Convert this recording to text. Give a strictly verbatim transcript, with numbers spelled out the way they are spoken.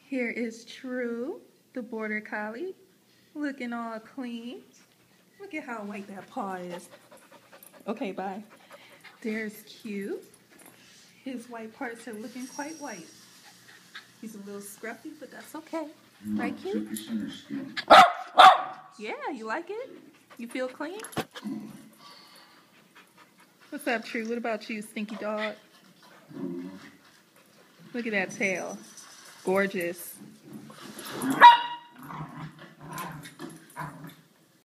Here is True, the border collie, looking all clean. Look at how white that paw is. Okay, bye. There's Q. His white parts are looking quite white. He's a little scruffy, but that's okay. Right, Q? Yeah, you like it? You feel clean? What's up, True? What about you, stinky dog? Look at that tail. Gorgeous.